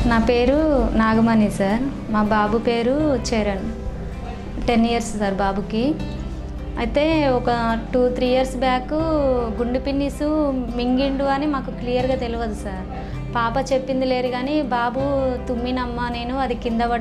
నా పేరు నాగమణి సార్. మా బాబు పేరు చరణ్. 10 years సార్ బాబుకి. అయితే ఒక 2-3 years బ్యాక్ గుండు పిన్నిసు మింగిండు అని మాకు క్లియర్గా తెలియదు సార్. పాప చెప్పింది లేరు కానీ బాబు తుమ్మినమ్మా నేను అది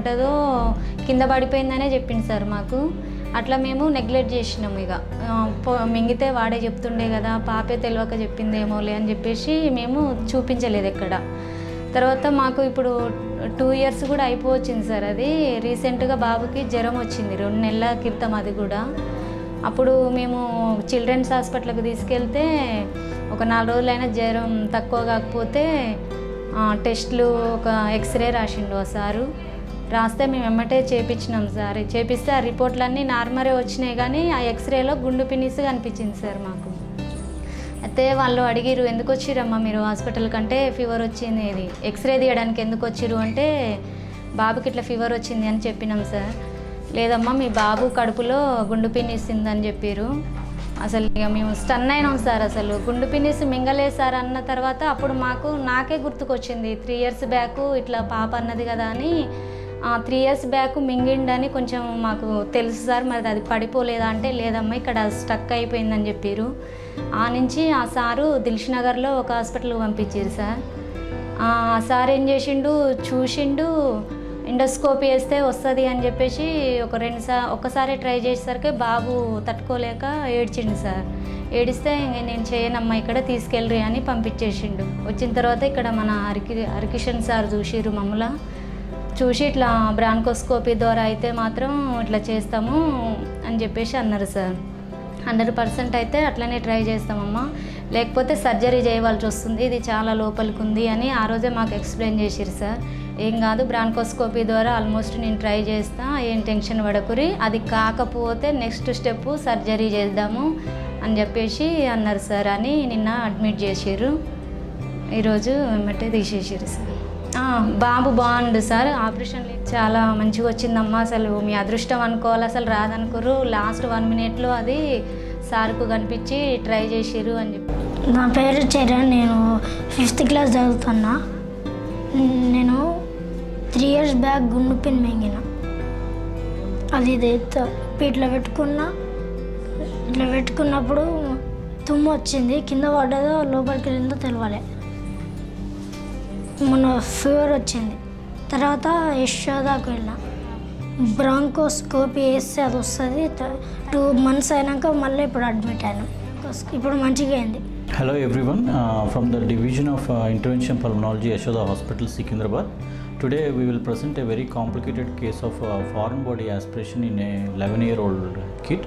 కింద పడిపోయిందనే చెప్పింది సార్ మాకు. అట్లా మేము నెగ్లెక్ట్ చేసినాము. ఇక మింగితే వాడే చెప్తుండే కదా, పాపే తెలియక చెప్పిందేమోలే అని చెప్పేసి మేము చూపించలేదు ఎక్కడ. తర్వాత మాకు ఇప్పుడు 2 years కూడా అయిపోవచ్చింది సార్. అది రీసెంట్గా బాబుకి జ్వరం వచ్చింది 2 నెలల క్రితం. అది కూడా అప్పుడు మేము చిల్డ్రన్స్ హాస్పిటల్కి తీసుకెళ్తే ఒక 4 రోజులైనా జ్వరం తక్కువ కాకపోతే టెస్టులు ఒక ఎక్స్రే రాసిండు ఆ సారు. రాస్తే మేము ఎమ్మటే చేపించినాం సార్. చేపిస్తే ఆ రిపోర్ట్లన్నీ నార్మలే వచ్చినాయి కానీ ఆ ఎక్స్రేలో గుండు పినిస్ కనిపించింది సార్ మాకు. అయితే వాళ్ళు అడిగిరు, ఎందుకు వచ్చిరమ్మా మీరు హాస్పిటల్ కంటే? ఫీవర్ వచ్చింది, ఇది ఎక్స్రే తీయడానికి ఎందుకు వచ్చిరు అంటే బాబుకి ఇట్లా ఫీవర్ వచ్చింది అని చెప్పినాం సార్. లేదమ్మా మీ బాబు కడుపులో గుండు పిన్నిసిందని చెప్పారు. అసలు ఇక మేము స్టన్ అయినాం సార్. అసలు గుండు పిన్నిస్ మింగలేదు సార్ అన్న తర్వాత అప్పుడు నాకే గుర్తుకొచ్చింది 3 years బ్యాక్ ఇట్లా పాప అన్నది కదా అని. 3 years బ్యాక్ మింగిండని కొంచెం మాకు తెలుసు సార్. మరి అది పడిపోలేదా అంటే లేదమ్మా ఇక్కడ స్టక్ అయిపోయిందని చెప్పారు. ఆ నుంచి ఆ సారు దిల్షునగర్లో ఒక హాస్పిటల్కి పంపించారు సార్. ఆ సార్ ఏం చేసిండు, చూసిండు, ఎండోస్కోపీ వేస్తే వస్తుంది అని చెప్పేసి ఒక్కసారి ట్రై చేసేసరికి బాబు తట్టుకోలేక ఏడ్చిండు సార్. ఏడిస్తే నేను చేయనమ్మా ఇక్కడ తీసుకెళ్ళి అని పంపించేసిండు. వచ్చిన తర్వాత ఇక్కడ మన హరికిషన్ సార్ చూసిరు మమ్మల్ని. చూసి ఇట్లా బ్రాంకోస్కోపీ ద్వారా అయితే మాత్రం ఇట్లా చేస్తాము అని చెప్పేసి అన్నారు సార్. 100% అయితే అట్లనే ట్రై చేస్తామమ్మా, లేకపోతే సర్జరీ చేయవలసి వస్తుంది, ఇది చాలా లోపలికి ఉంది అని ఆ రోజే మాకు ఎక్స్ప్లెయిన్ చేసిరు సార్. ఏం కాదు బ్రాంకోస్కోపీ ద్వారా ఆల్మోస్ట్ నేను ట్రై చేస్తా, ఏం టెన్షన్ పడకురి, అది కాకపోతే నెక్స్ట్ స్టెప్ సర్జరీ చేద్దాము అని చెప్పేసి అన్నారు సార్. అని నిన్న అడ్మిట్ చేసిర్రు, ఈరోజు వెంబటే తీసేసారు సార్. బాబు బాగుండు సార్. ఆపరేషన్ చాలా మంచిగా వచ్చిందమ్మా. అసలు మీ అదృష్టం అనుకోవాలి, అసలు రాదనుకోరు. లాస్ట్ 1 minute అది సార్కు కనిపించి ట్రై చేసిర్రు అని చెప్పి. నా పేరు చరణ్, నేను 5th class చదువుతున్నా. నేను 3 years బ్యాక్ గుండు పిన్ మింగిన. అది ఇట్లా పెట్టుకున్నప్పుడు తుమ్ము వచ్చింది, కింద పడ్డదో లోపలికి వెళ్ళిందో తెలియలే. మొన్న ఫీవర్ వచ్చింది. తర్వాత యశోదాకు వెళ్ళిన, బ్రాంకోస్కోపీ వేస్తే అది వస్తుంది. 2 months అయినాక మళ్ళీ ఇప్పుడు అడ్మిట్ అయినా, ఇప్పుడు మంచిగా అయింది. Hello everyone, from the Division of Intervention Pulmonology, Yashoda Hospitals, Hyderabad. Today we will present a very complicated case of foreign body aspiration in a 11-year-old kid.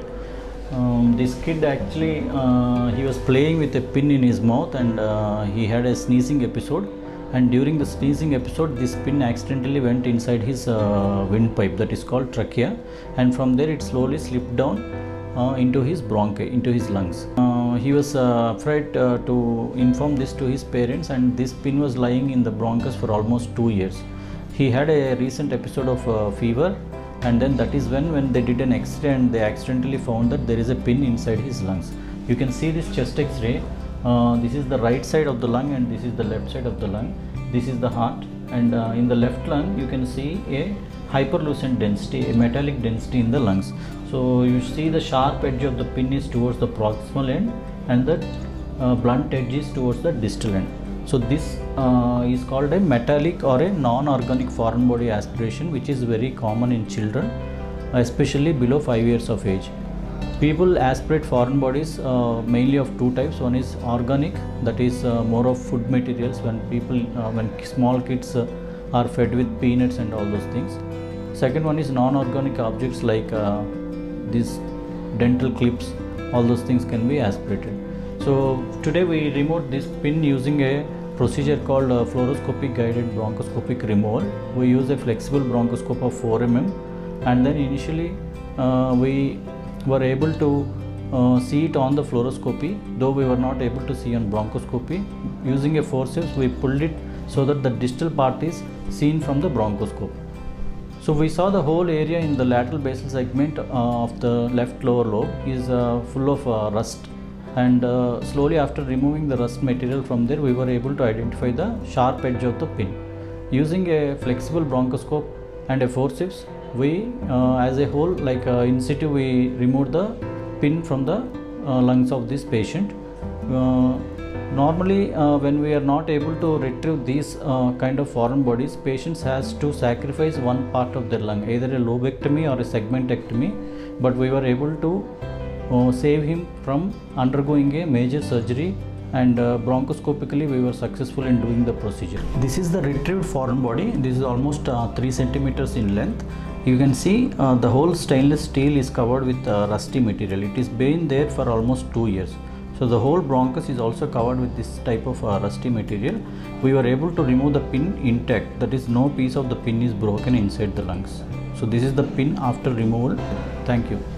This kid actually, he was playing with a pin in his mouth and he had a sneezing episode. And during the sneezing episode, this pin accidentally went inside his windpipe, that is called trachea, and from there it slowly slipped down into his bronchi, into his lungs. He was afraid to inform this to his parents, and this pin was lying in the bronchus for almost 2 years. He had a recent episode of fever, and then that is when they did an X-ray and they accidentally found that there is a pin inside his lungs. You can see this chest X-ray. This is the right side of the lung and this is the left side of the lung. This is the heart, and in the left lung you can see a hyperlucent density, a metallic density in the lungs. So you see the sharp edge of the pin is towards the proximal end and the blunt edge is towards the distal end. So this is called a metallic or a non-organic foreign body aspiration, which is very common in children, especially below 5 years of age. People aspirate foreign bodies mainly of 2 types. One is organic, that is more of food materials, when small kids are fed with peanuts and all those things. Second one is non-organic objects like these dental clips, all those things can be aspirated. So today we removed this pin using a procedure called Fluoroscopy-Guided Bronchoscopic removal. We use a flexible bronchoscope of 4 mm, and then initially we were able to see it on the fluoroscopy, though we were not able to see on bronchoscopy. Using a forceps, we pulled it so that the distal part is seen from the bronchoscope. So we saw the whole area in the lateral basal segment of the left lower lobe is full of rust, and slowly after removing the rust material from there, we were able to identify the sharp edge of the pin. Using a flexible bronchoscope and a forceps, we as a whole, like in situ, we remove the pin from the lungs of this patient. Normally when we are not able to retrieve these kind of foreign bodies, patients has to sacrifice one part of their lung, either a lobectomy or a segmentectomy, but we were able to save him from undergoing a major surgery, and bronchoscopically we were successful in doing the procedure. This is the retrieved foreign body. This is almost 3 centimeters in length. You can see the whole stainless steel is covered with rusty material. It is been there for almost 2 years. So the whole bronchus is also covered with this type of rusty material. We were able to remove the pin intact, that is no piece of the pin is broken inside the lungs. So this is the pin after removal. Thank you.